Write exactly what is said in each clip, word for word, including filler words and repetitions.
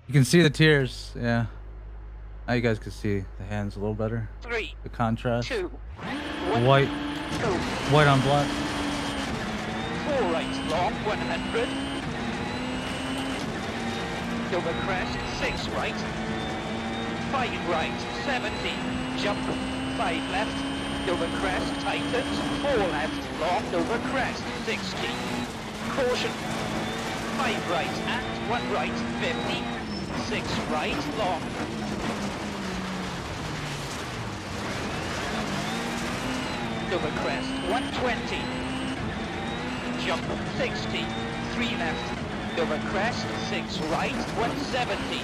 You can see the tears. Yeah. Now you guys can see the hands a little better. Three. The contrast. Two. One. White. Go. White on black. Four right long, one hundred. Over crest, six right. Five right, seventy. Jump, five left. Over crest, tightens. Four left, long, over crest, sixty. Caution. Five right and one right, fifty. Six right, long. Over crest, one twenty. Jump, sixty. Three left. Over crest, six right, one seventy.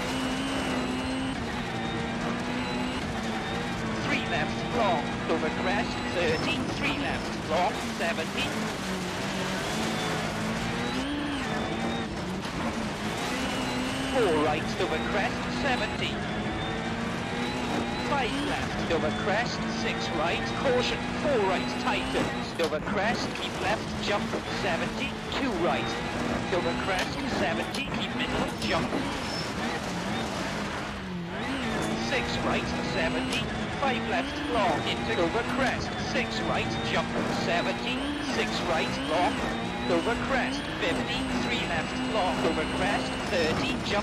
Three left, long. Over crest, thirty. Three left, long, seventy. Four right, over crest, seventy. Five left, over crest, six right, caution, four right, tightens, over crest, keep left, jump, seventy, two right, over crest, seventy, keep middle, jump, six right, seventy, five left, long, into, over crest, six right, jump, seventy, six right, long, over crest, fifty, three left, long, over crest, thirty, jump,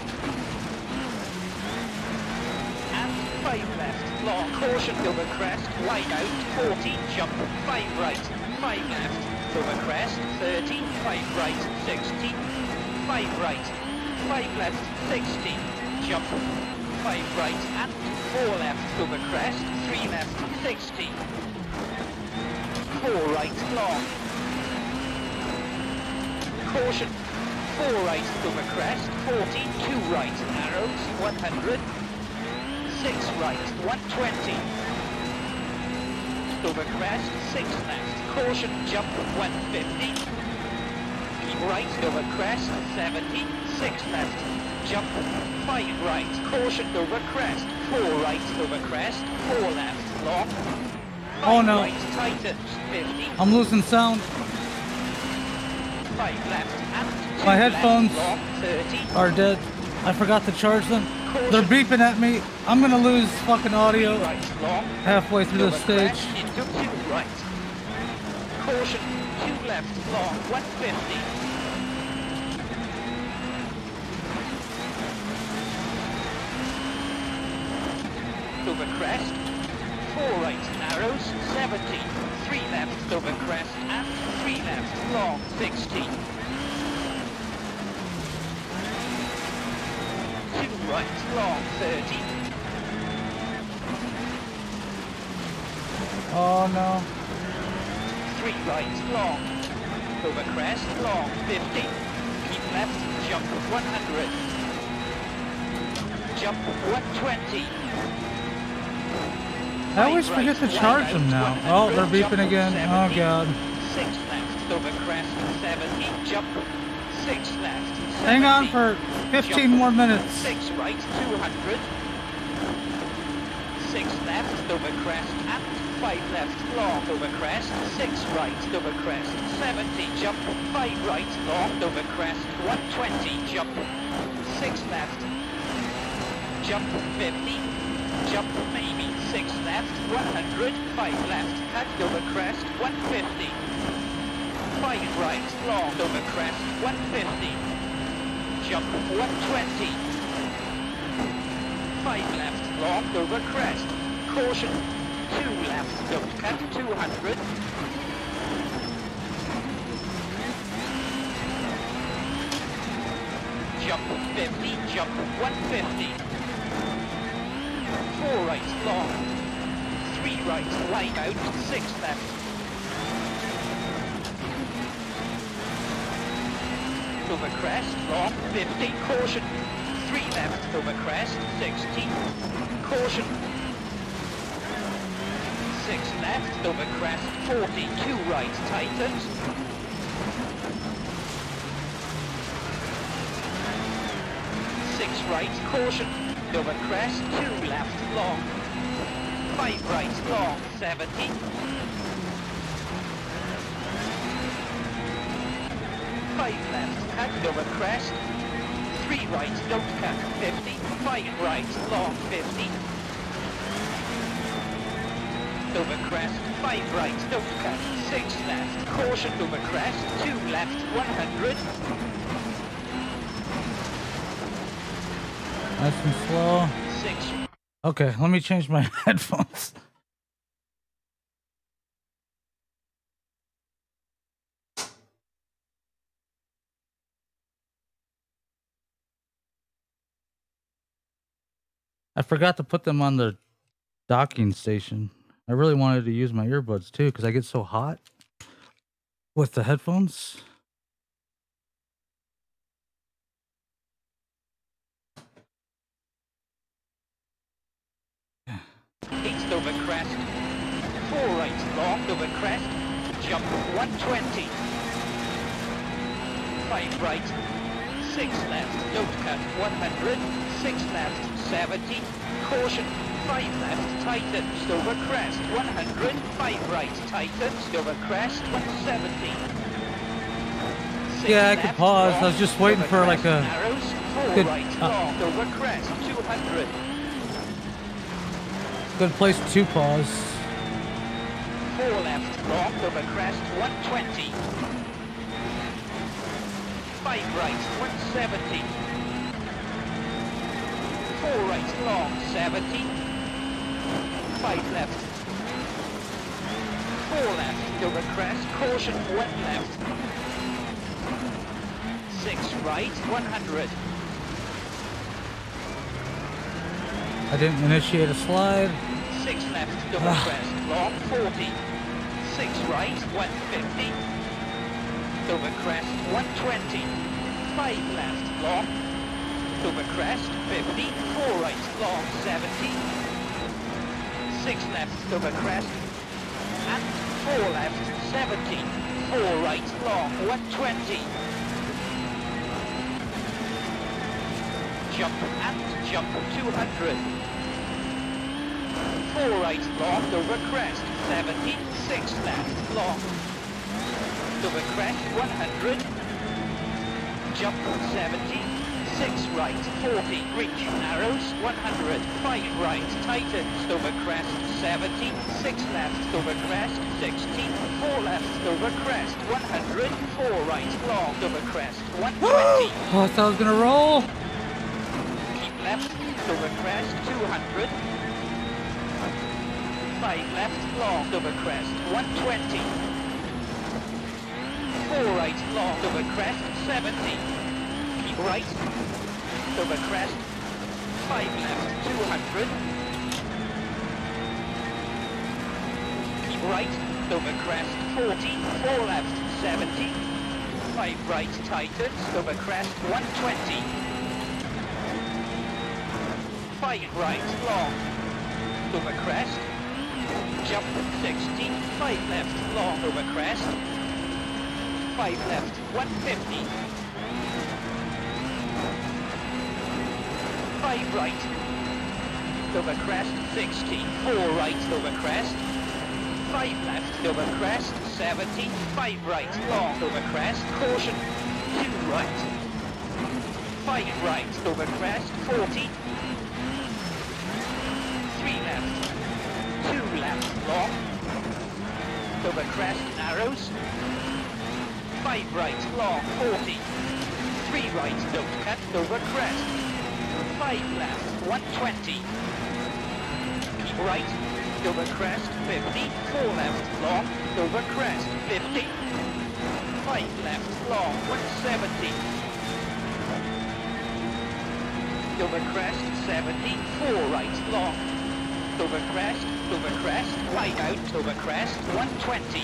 five left, long, caution, over crest, wide out, forty, jump, five right, five left, over crest, thirty, five right, sixty, five right, five left, sixty, jump, five right, and four left, over crest, three left, sixty, four right, long, caution, four right, over crest, forty, two right, arrows, one hundred, six right, one twenty. Over crest, six left. Caution, jump, one fifty. Keep right, over crest, seventy. Six left. Jump, five right. Caution, over crest. Four right, over crest. Four left, long. Five oh no. Right, tightens, fifty. I'm losing sound. Five left and two My headphones left, long, thirty. are dead. I forgot to charge them. They're beeping at me. I'm gonna lose fucking audio right, long. halfway through the stage. Into two right. Caution, two left, long, one fifty. Over crest, four right, narrows, seventy. Three left, over crest, and three left, long, sixty. Right, long, thirty. Oh no. Three right, long. Over crest, long, fifty. Keep left, jump, one hundred. Jump, one twenty. I always forget to charge them now. Oh, they're beeping again. Oh god. Six left, over crest, seventy. Jump, six left. Hang on for fifteen more minutes. Six right, two hundred. Six left, over crest, and five left, long, over crest. Six right, over crest, seventy, jump. Five right, long, over crest, one twenty, jump. Six left, jump, fifty, jump, maybe. Six left, one hundred. Five left, cut, over crest, one fifty. Five right, long, over crest, one fifty. Jump, one twenty. Five left, long, over crest. Caution, two left, don't cut, two hundred. Jump, fifty, jump, one fifty. Four right, long. Three right, wide out, six left. Over crest, long, fifty, caution, three left, over crest, sixty, caution, six left, over crest, forty, two right, tightens, six right, caution, over crest, two left, long, five right, long, seventy, five left, cut over crest, three right, don't cut, fifty, five right, long, fifty. Over crest, five right, don't cut, six left, caution over crest, two left, one hundred. Nice and slow. Six. Okay, let me change my headphones. I forgot to put them on the docking station. I really wanted to use my earbuds too because I get so hot with the headphones. East over crest, four right, long over crest, jump one twenty, five right, six left, don't cut one hundred, six left, seventy, caution, five left, tightens over crest, one hundred, five right, tightens over crest, one seventy. Yeah, I could pause. I was just waiting for like a narrows, four good, right, uh, long over crest, two hundred. good place to pause. Four left, long over crest, one twenty. Five right, one seventy. Four right, long, seventy. Five left. Four left, over crest, caution, one left. Six right, one hundred. I didn't initiate a slide. Six left, double crest, long, forty. Six right, one fifty. Over crest, one twenty. Five left, long. Over crest, fifty. Four right, long, seventy. Six left, over crest. And four left, seventy. Four right, long, one twenty. Jump and jump, two hundred. Four right, long, over crest, seventy, six left, long. Over crest, one hundred. Jump, seventy, six right, forty, reach, narrows, one hundred. Five right, tightens, over crest, seventy, six left, over crest, sixty, four left, over crest, one hundred. Four right, long, over crest, one twenty. Oh, I thought I was gonna roll. Keep left, over crest, two hundred. Five left, long, over crest, one twenty. Four right, long, over crest, seventy. Keep right, over crest. Five left, two hundred. Keep right, over crest, forty. Four left, seventy. Five right, tightens, over crest, one twenty. Five right, long, over crest. Jump, sixty, five left, long, over crest. Five left, one fifty. Five right, over crest, sixty. Four right, over crest. Five left, over crest, seventy. Five right, long, over crest. Caution, two right. Five right, over crest, forty. Three left. Two left, long. Over crest, narrows. Five right, long, forty. Three right, don't cut, over crest. Five left, one twenty. Keep right, over crest, fifty. Four left, long, over crest, fifty. Five left, long, one seventy. Over crest, seventy. Four right, long. Over crest, over crest, wide out, over crest, one twenty.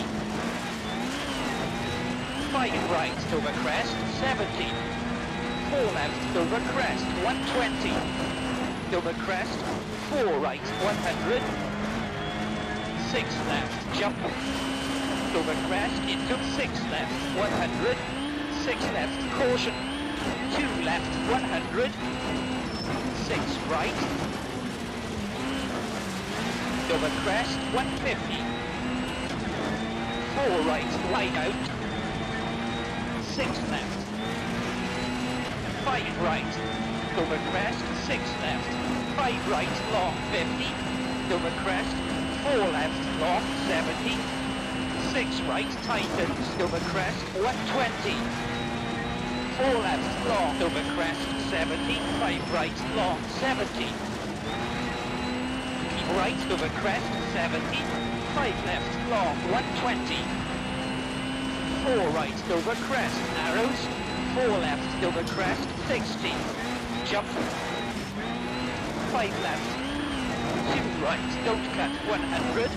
Five right, over crest, seventy. Four left, over crest, one twenty. Over crest, four right, one hundred. Six left, jump. Over crest, into six left, one hundred. Six left, caution. Two left, one hundred. Six right. Over crest, one fifty. Four right, wide out. Six left. five right, over crest, six left, five right, long, fifty, over crest, four left, long, seventy, six right, tightens, over crest, one twenty, four left, long, over crest, seventy, five right, long, seventy, keep right, over crest, seventy, five left, long, one twenty, four right, over crest, narrows, four left, over crest, sixty, jump, five left, two right, don't cut, one hundred,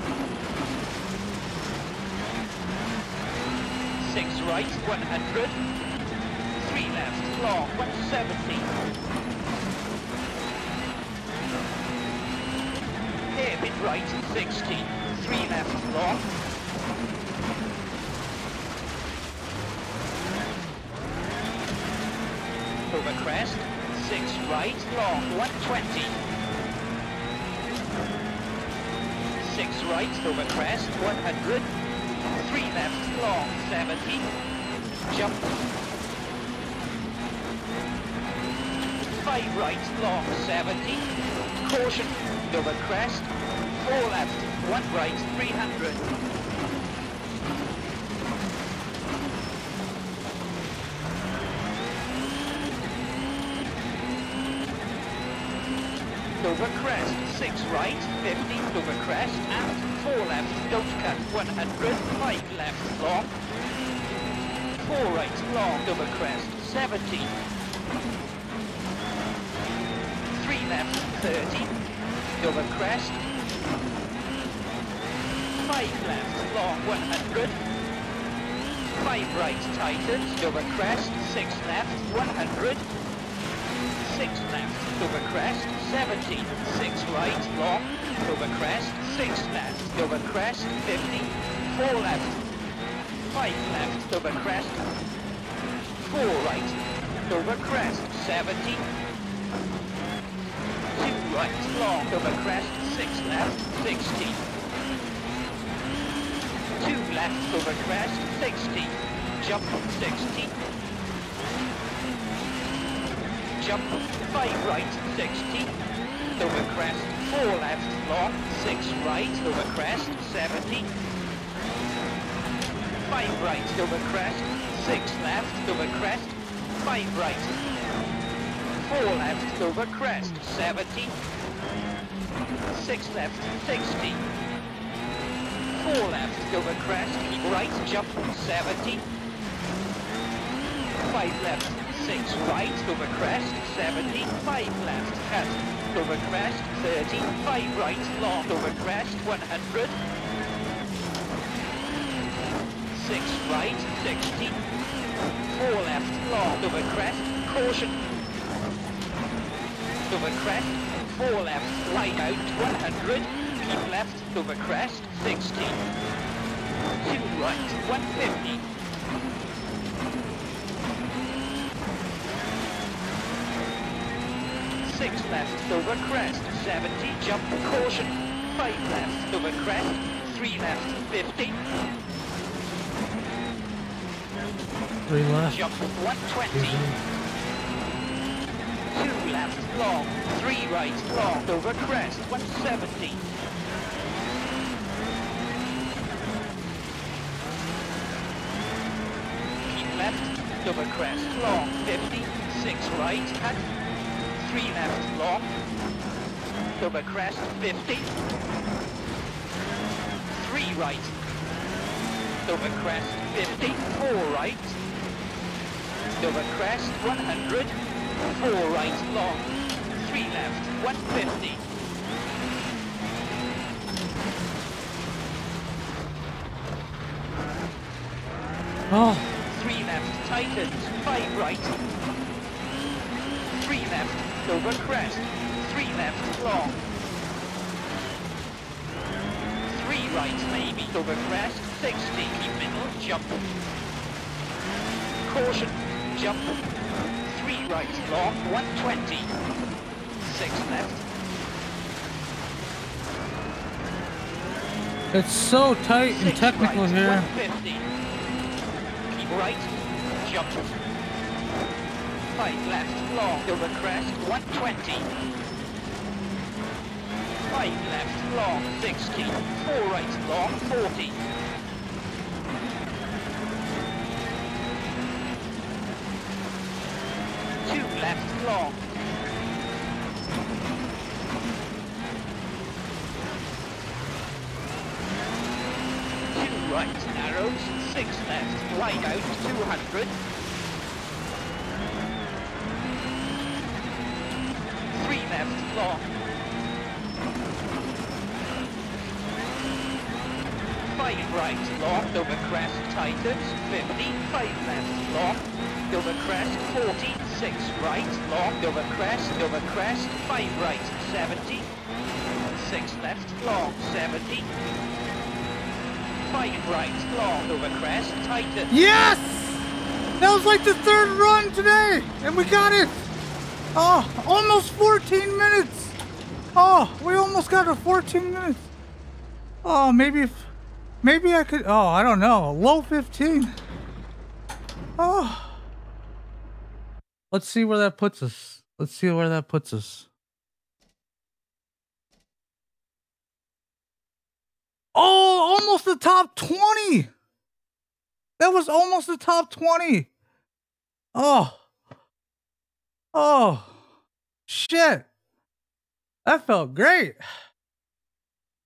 six right, one hundred, three left, long, one seventy, hairpin right, sixty, three left, long, over crest, six right, long, one twenty, six right, over crest, one hundred, three left, long, seventy, jump, five right, long, seventy, caution, over crest, four left, one right, three hundred, over crest, six right, fifty, over crest, and four left, don't cut, one hundred, five left, long, four right, long, over crest, seventy, three left, thirty, over crest, five left, long, one hundred, five right, tightens, over crest, six left, one hundred, six left, over crest, seventy, six right, long, over crest, six left, over crest, fifty, four left, five left, over crest, four right, over crest, seventy, two right, long, over crest, six left, sixty, two left, over crest, sixty, jump, sixty, jump, five right, sixty, over crest, four left, long, six right, over crest, seventy, five right, over crest, six left, over crest, five right, four left, over crest, seventy, six left, sixty, four left, over crest, keep right, jump, seventy, five left, six right, over crest, seventy, five left, cut, over crest, thirty, five right, long, over crest, one hundred, six right, sixty, four left, long, over crest, caution, over crest, four left, wide out, one hundred, keep left, over crest, sixty, two right, one fifty, six left, over crest, seventy, jump, caution, five left, over crest, three left, fifty, Three left. jump, one twenty, two left, long, three right, long, over crest, one seventy, keep left, over crest, long, fifty, six right, cut, three left, long, over crest, fifty, three right, over crest, fifty, four right, over crest, one hundred, four right, long, three left, one fifty, Oh, three left, tightens, five right, three left, over crest, three left, long, three right, maybe, over crest, sixty, keep middle, jump, caution, jump, three right, long, one twenty, six left, it's so tight and six technical right, here. one fifty, keep right, jump, five Five left, long over crest, one twenty. Five left, long, sixty. Four right, long, forty. Two left, long. Two right, narrows. Six left, wide out, two hundred. Three left, long. Five right, long, over crest, tightens, fifty. Five left, long, over crest, forty. Six right, long, over crest, over crest. Five right, seventy. Six left, long, seventy. Five right, long, over crest, tightens. Yes! That was like the third run today, and we got it. Oh, almost fourteen minutes. Oh, we almost got to fourteen minutes. Oh, maybe if, maybe I could, oh, I don't know, low fifteen. Oh. Let's see where that puts us. Let's see where that puts us. Oh, almost the top twenty. That was almost the top twenty. Oh. Oh. Shit. That felt great.